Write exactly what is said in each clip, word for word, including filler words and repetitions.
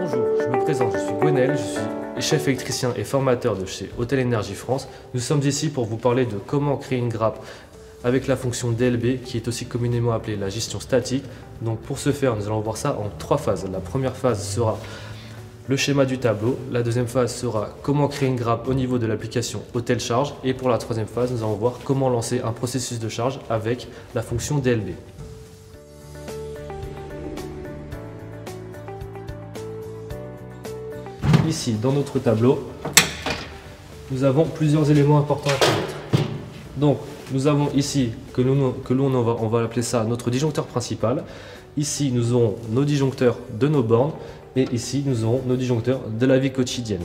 Bonjour, je me présente, je suis Gwenaël, je suis chef électricien et formateur de chez Hotel Énergie France. Nous sommes ici pour vous parler de comment créer une grappe avec la fonction D L B qui est aussi communément appelée la gestion statique. Donc pour ce faire, nous allons voir ça en trois phases. La première phase sera le schéma du tableau, la deuxième phase sera comment créer une grappe au niveau de l'application Hotel Charge et pour la troisième phase, nous allons voir comment lancer un processus de charge avec la fonction D L B. Ici, dans notre tableau, nous avons plusieurs éléments importants à connaître. Donc, nous avons ici, que l'on que l'on va, on va appeler ça notre disjoncteur principal. Ici, nous aurons nos disjoncteurs de nos bornes. Et ici, nous aurons nos disjoncteurs de la vie quotidienne.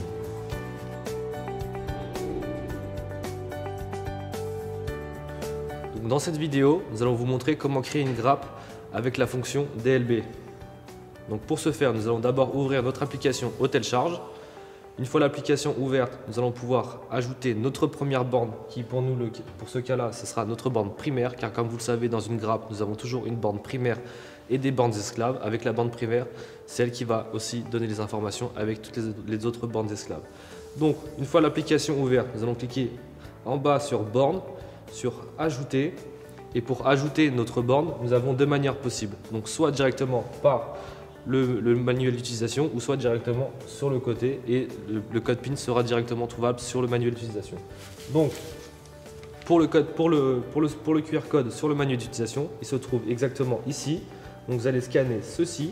Donc, dans cette vidéo, nous allons vous montrer comment créer une grappe avec la fonction D L B. Donc pour ce faire, nous allons d'abord ouvrir notre application Hotel Charge. Une fois l'application ouverte, nous allons pouvoir ajouter notre première borne qui pour nous, pour ce cas-là, ce sera notre borne primaire car comme vous le savez, dans une grappe, nous avons toujours une borne primaire et des bornes esclaves. Avec la borne primaire, c'est elle qui va aussi donner les informations avec toutes les, les autres bornes esclaves. Donc une fois l'application ouverte, nous allons cliquer en bas sur borne, sur ajouter. Et pour ajouter notre borne, nous avons deux manières possibles. Donc soit directement par Le, le manuel d'utilisation ou soit directement sur le côté et le, le code PIN sera directement trouvable sur le manuel d'utilisation. Donc pour le, code, pour, le, pour, le, pour le Q R code sur le manuel d'utilisation, il se trouve exactement ici. Donc vous allez scanner ceci.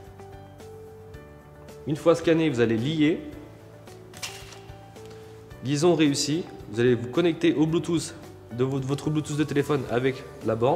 Une fois scanné, vous allez lier. Liaison réussie. Vous allez vous connecter au Bluetooth de votre, votre Bluetooth de téléphone avec la borne.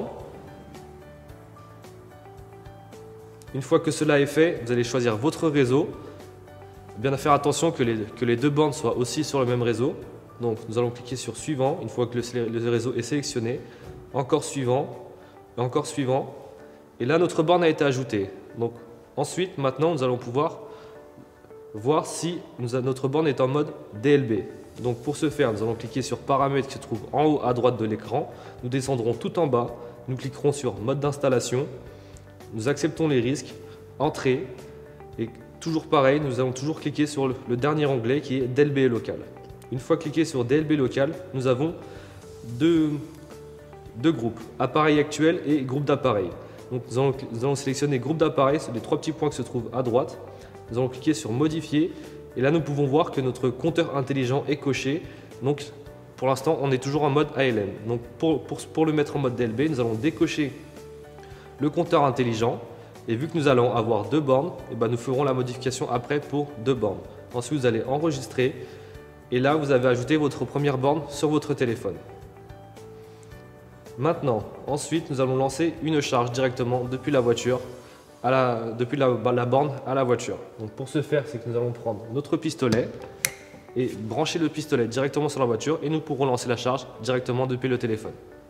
Une fois que cela est fait, vous allez choisir votre réseau. Bien faire attention que les, que les deux bornes soient aussi sur le même réseau. Donc nous allons cliquer sur suivant une fois que le, le réseau est sélectionné. Encore suivant, encore suivant. Et là notre borne a été ajoutée. Donc ensuite, maintenant nous allons pouvoir voir si nous, notre borne est en mode D L B. Donc pour ce faire, nous allons cliquer sur paramètres qui se trouvent en haut à droite de l'écran. Nous descendrons tout en bas. Nous cliquerons sur mode d'installation. Nous acceptons les risques, entrée, et toujours pareil, nous allons toujours cliquer sur le, le dernier onglet qui est D L B local. Une fois cliqué sur D L B local, nous avons deux, deux groupes, appareil actuel et groupe d'appareils. Donc nous allons, nous allons sélectionner groupe d'appareils, c'est les trois petits points qui se trouvent à droite. Nous allons cliquer sur modifier et là nous pouvons voir que notre compteur intelligent est coché. Donc pour l'instant, on est toujours en mode A L M. Donc pour, pour, pour le mettre en mode D L B, nous allons décocher le compteur intelligent et vu que nous allons avoir deux bornes, et ben nous ferons la modification après pour deux bornes. Ensuite, vous allez enregistrer et là, vous avez ajouté votre première borne sur votre téléphone. Maintenant, ensuite, nous allons lancer une charge directement depuis la voiture, à la, depuis la, la borne à la voiture. Donc pour ce faire, c'est que nous allons prendre notre pistolet et brancher le pistolet directement sur la voiture et nous pourrons lancer la charge directement depuis le téléphone.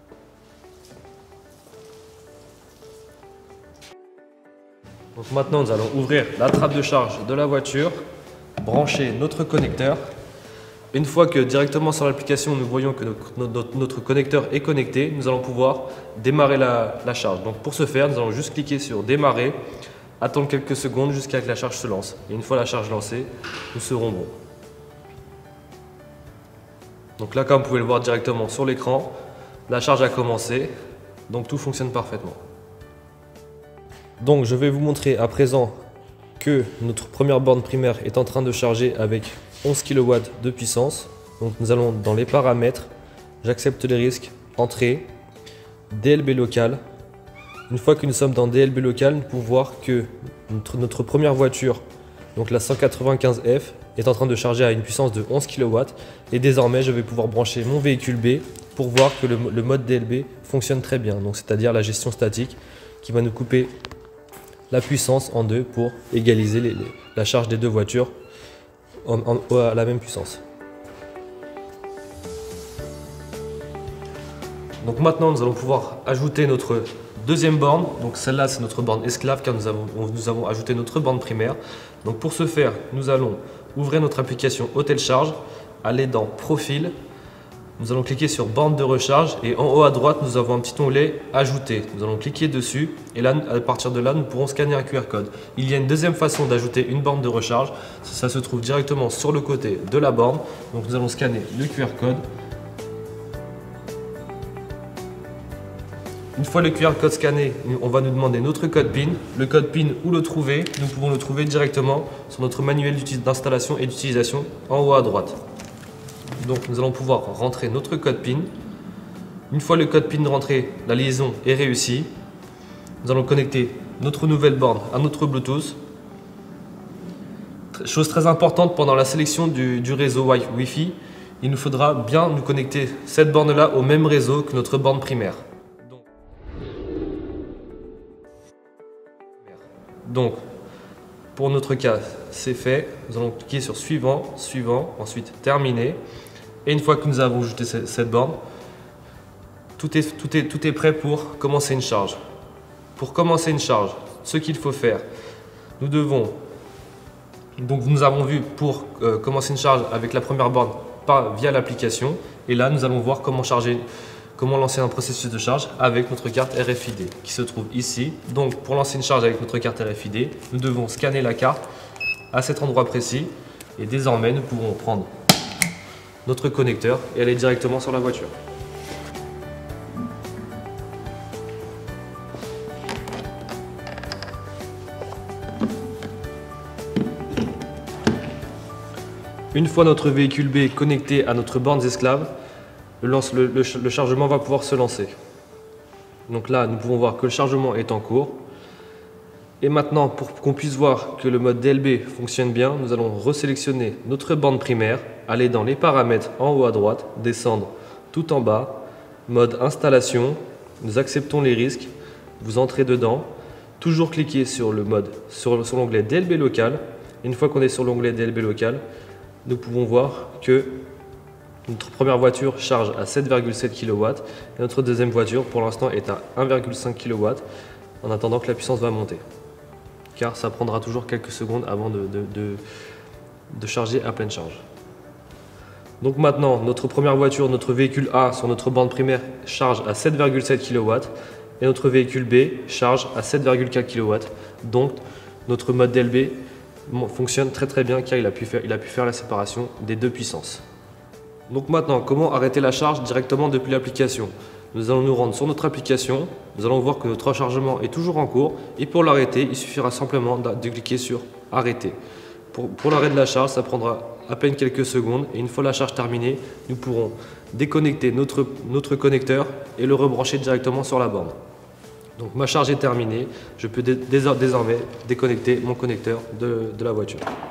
Donc maintenant, nous allons ouvrir la trappe de charge de la voiture, brancher notre connecteur. Une fois que directement sur l'application, nous voyons que notre, notre, notre connecteur est connecté, nous allons pouvoir démarrer la, la charge. Donc pour ce faire, nous allons juste cliquer sur démarrer, attendre quelques secondes jusqu'à ce que la charge se lance. Et une fois la charge lancée, nous serons bons. Donc là, comme vous pouvez le voir directement sur l'écran, la charge a commencé, donc tout fonctionne parfaitement. Donc je vais vous montrer à présent que notre première borne primaire est en train de charger avec onze kilowatts de puissance. Donc nous allons dans les paramètres, j'accepte les risques, entrée, D L B local. Une fois que nous sommes dans D L B local, nous pouvons voir que notre, notre première voiture, donc la cent quatre-vingt-quinze F, est en train de charger à une puissance de onze kilowatts. Et désormais, je vais pouvoir brancher mon véhicule B pour voir que le, le mode D L B fonctionne très bien. Donc c'est-à-dire la gestion statique qui va nous couper la puissance en deux pour égaliser les, les, la charge des deux voitures en, en, à la même puissance. Donc maintenant nous allons pouvoir ajouter notre deuxième borne. Donc celle-là c'est notre borne esclave car nous avons, nous avons ajouté notre borne primaire. Donc pour ce faire, nous allons ouvrir notre application Hotel Charge, aller dans Profil, Nous allons cliquer sur borne de recharge et en haut à droite, nous avons un petit onglet ajouter. Nous allons cliquer dessus et là, à partir de là, nous pourrons scanner un Q R code. Il y a une deuxième façon d'ajouter une borne de recharge. Ça se trouve directement sur le côté de la borne. Donc nous allons scanner le Q R code. Une fois le Q R code scanné, on va nous demander notre code PIN. Le code PIN, où le trouver? Nous pouvons le trouver directement sur notre manuel d'installation et d'utilisation en haut à droite. Donc nous allons pouvoir rentrer notre code PIN. Une fois le code PIN rentré, la liaison est réussie. Nous allons connecter notre nouvelle borne à notre Bluetooth. Chose très importante pendant la sélection du, du réseau Wi-Fi, il nous faudra bien nous connecter cette borne-là au même réseau que notre borne primaire. Donc, pour notre cas, c'est fait. Nous allons cliquer sur suivant, suivant, ensuite terminer. Et une fois que nous avons ajouté cette borne, tout est, tout est, tout est prêt pour commencer une charge. Pour commencer une charge, ce qu'il faut faire, nous devons, donc nous avons vu pour euh, commencer une charge avec la première borne, pas via l'application. Et là, nous allons voir comment charger, comment lancer un processus de charge avec notre carte R F I D qui se trouve ici. Donc, pour lancer une charge avec notre carte R F I D, nous devons scanner la carte à cet endroit précis. Et désormais, nous pourrons prendre notre connecteur et aller directement sur la voiture. Une fois notre véhicule B connecté à notre borne esclave, le, lance, le, le, le chargement va pouvoir se lancer. Donc là, nous pouvons voir que le chargement est en cours. Et maintenant, pour qu'on puisse voir que le mode D L B fonctionne bien, nous allons resélectionner notre borne primaire, aller dans les paramètres en haut à droite, descendre tout en bas, mode installation, nous acceptons les risques, vous entrez dedans, toujours cliquer sur le mode, sur, sur l'onglet D L B local. Une fois qu'on est sur l'onglet D L B local, nous pouvons voir que notre première voiture charge à sept virgule sept kilowatts et notre deuxième voiture pour l'instant est à un virgule cinq kilowatts en attendant que la puissance va monter. Car ça prendra toujours quelques secondes avant de, de, de, de charger à pleine charge. Donc maintenant, notre première voiture, notre véhicule A sur notre borne primaire charge à sept virgule sept kilowatts et notre véhicule B charge à sept virgule quatre kilowatts. Donc notre mode D L B fonctionne très très bien car il a pu faire, il a pu faire la séparation des deux puissances. Donc maintenant, comment arrêter la charge directement depuis l'application? Nous allons nous rendre sur notre application, nous allons voir que notre rechargement est toujours en cours et pour l'arrêter, il suffira simplement de cliquer sur arrêter. Pour, pour l'arrêt de la charge, ça prendra à peine quelques secondes et une fois la charge terminée, nous pourrons déconnecter notre, notre connecteur et le rebrancher directement sur la borne. Donc ma charge est terminée, je peux dé désormais déconnecter mon connecteur de, de la voiture.